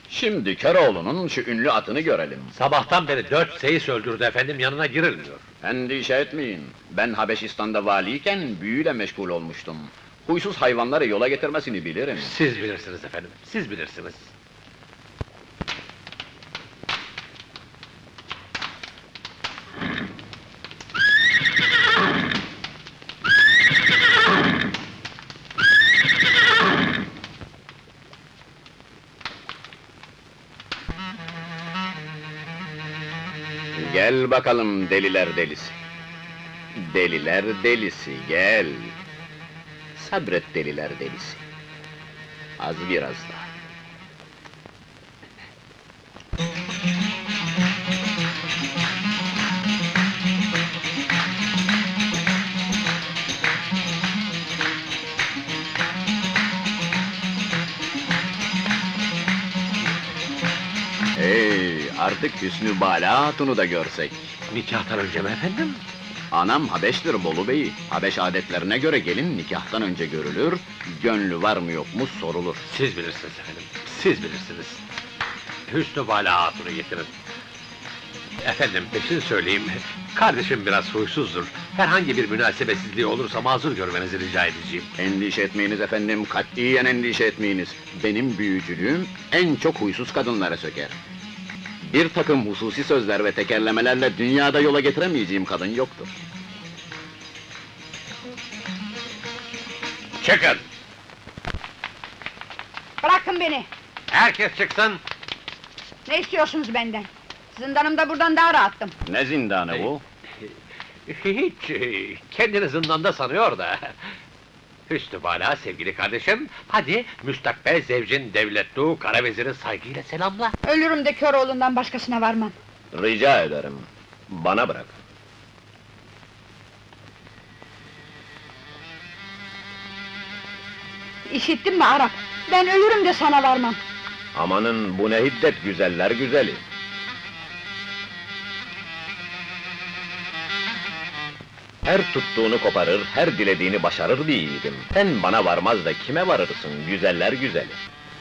Şimdi Köroğlu'nun şu ünlü atını görelim. Sabahtan beri 4 seyis öldürdü efendim, yanına girilmiyor. Endişe etmeyin. Ben Habeşistan'da valiyken büyüyle meşgul olmuştum. Huysuz hayvanları yola getirmesini bilirim. Siz bilirsiniz efendim, siz bilirsiniz. Gel bakalım deliler delisi. Deliler delisi, gel. Sabret deliler delisi. Az biraz daha. Artık Hüsnü Bala Hatun'u da görsek. Nikahtan önce mi efendim? Anam Habeş'tir Bolu Bey. Habeş adetlerine göre gelin nikahtan önce görülür, gönlü var mı yok mu sorulur. Siz bilirsiniz efendim, siz bilirsiniz. Hüsnü Bala Hatun'u getirin. Efendim, peşin söyleyeyim, kardeşim biraz huysuzdur. Herhangi bir münasebetsizliği olursa mazur görmenizi rica edeceğim. Endişe etmeyiniz efendim, katiyen endişe etmeyiniz. Benim büyücülüğüm en çok huysuz kadınlara söker. Bir takım hususi sözler ve tekerlemelerle dünyada yola getiremeyeceğim kadın yoktur. Çıkın! Bırakın beni! Herkes çıksın! Ne istiyorsunuz benden? Zindanımda buradan daha rahattım. Ne zindanı bu? Hiç, kendini zindanda sanıyor da. Hüsnü Bala sevgili kardeşim, hadi müstakbel zevcin Devletlu Karavezir'i saygıyla selamla. Ölürüm de Köroğlu'ndan başkasına varmam. Rica ederim, bana bırak. İşittin mi Arap? Ben ölürüm de sana varmam. Amanın bu ne hiddet güzeller güzeli. Her tuttuğunu koparır, her dilediğini başarır bir yiğidim. Sen bana varmaz da kime varırsın, güzeller güzeli?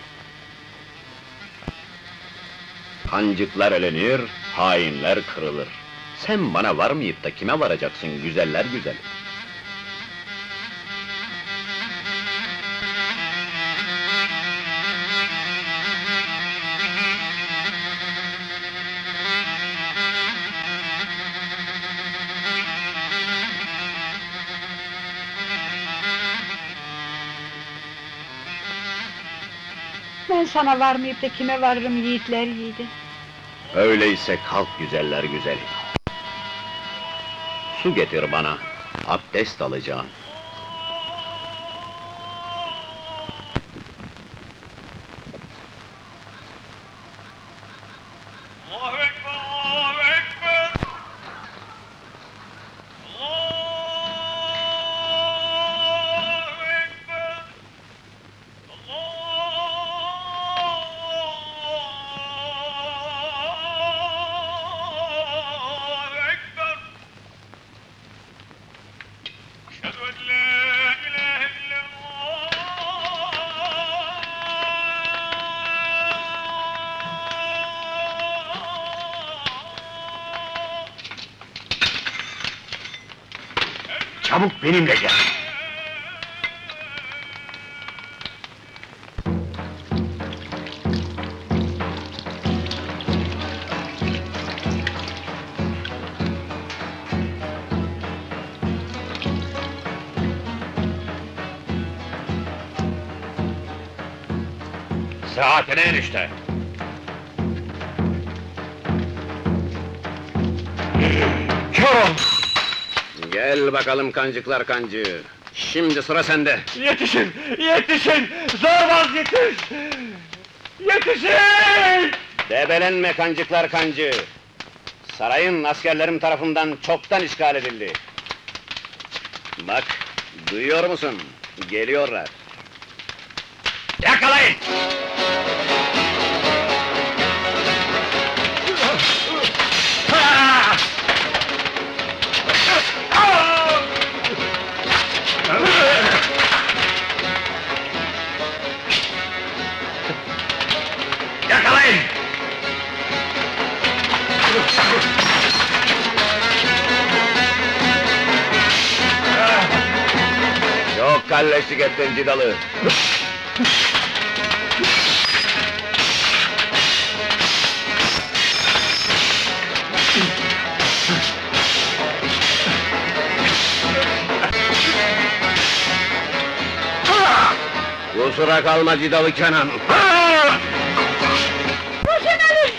Kancıklar elenir, hainler kırılır. Sen bana varmayıp da kime varacaksın, güzeller güzeli? Ben sana varmayıp da kime varırım yiğitler yiğidi? Öyleyse kalk güzeller güzeli. Su getir bana, abdest alacağım. Allahu Ekber, Allahu Ekber! Allahu Ekber! Allahu Ekber! Eşhedü en la ilahe illallah! Çabuk benimle gel! Saatine enişte! Köroğlu! Gel bakalım kancıklar kancığı. Şimdi sıra sende. Yetişin! Yetişin! Zorbaz yetiş! Yetişin! Debelenme kancıklar kancığı. Sarayın askerlerim tarafından çoktan işgal edildi. Bak, duyuyor musun? Geliyorlar. Yakalayın! Yakalayın! kalleşlik ettin Cidalı! Kusura kalma Cidalı Kenan! Dursun Ali!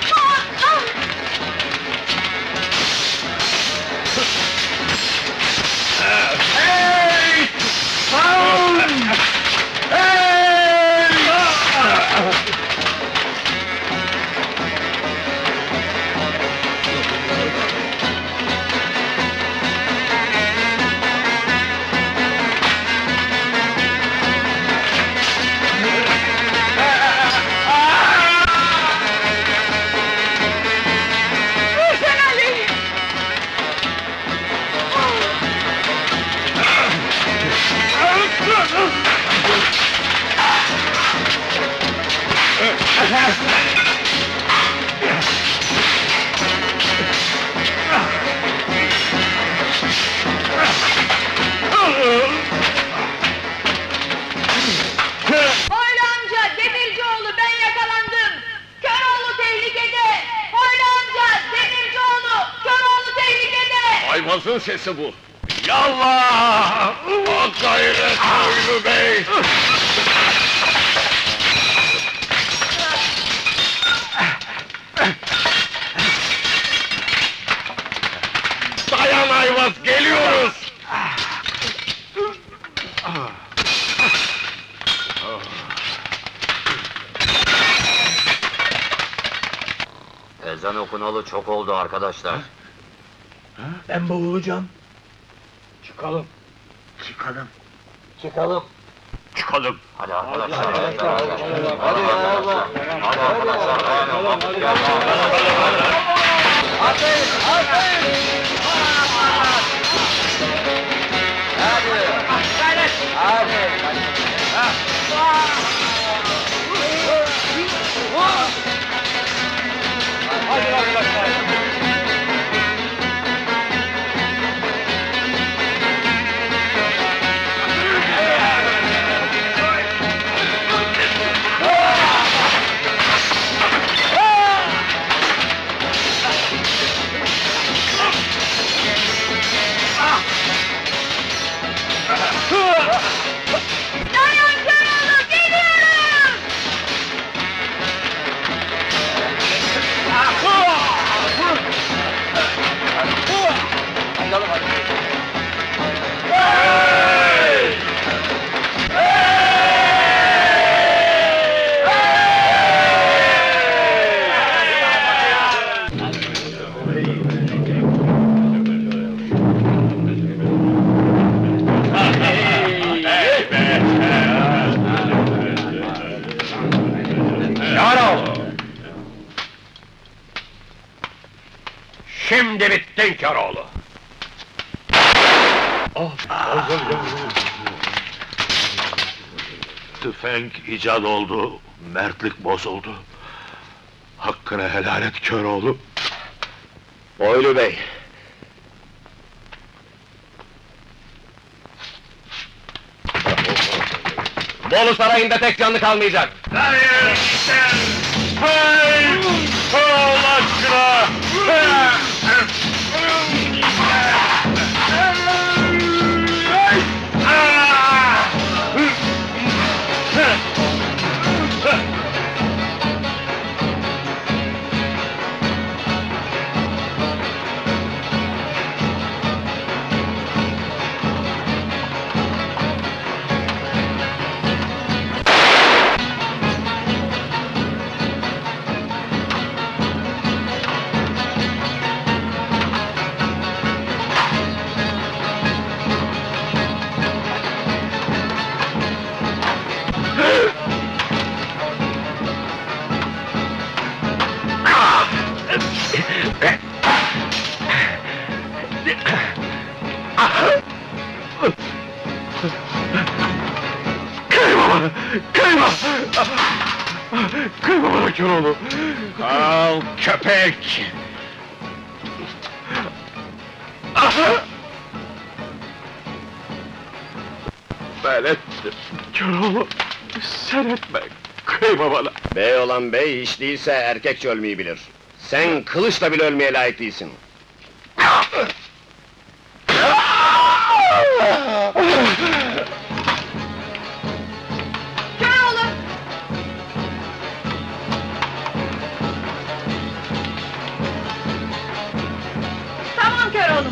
Dursun Ali! Hoylu amca, Demircioğlu, ben yakalandım! Köroğlu tehlikede! Hoylu amca, Demircioğlu, Köroğlu tehlikede! Ayvazın sesi bu! Yallah! O gayret Hoylu Bey! Dayan Ayvaz, geliyoruz! Ezan okunalı çok oldu arkadaşlar. Ben boğulacağım. Çıkalım. Çıkalım. Çıkalım. Çıkalım. Hadi arkadaşlar. Hadi arkadaşlar. Hadi arkadaşlar. Vakit geldi. Dayan Köroğlu, geliyorum! Köroğlu! Şimdi bittin Köroğlu! Tüfek icat oldu, mertlik bozuldu. Hakkını helal et Köroğlu. Hoylu Bey! Bolu Sarayı'nda tek canlı kalmayacak! Hayır sen! Hayır! Allah aşkına! Kıyma! Kıyma bana Köroğlu! Al köpek! Ben ettim. Köroğlu, sen etme. Kıyma bana. Bey olan bey, hiç değilse erkekçe ölmeyi bilir. Sen kılıçla bile ölmeye layık değilsin. Köroğlu! Tamam Köroğlu.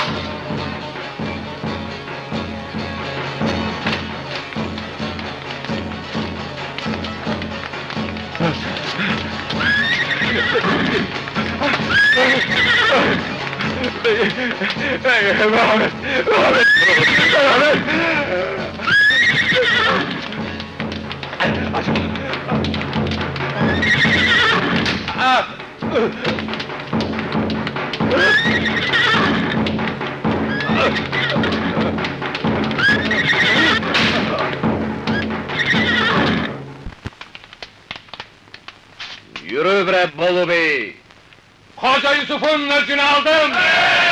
Mehmet! Yürü bre Bolu Bey! Koca Yusuf'un özünü aldım!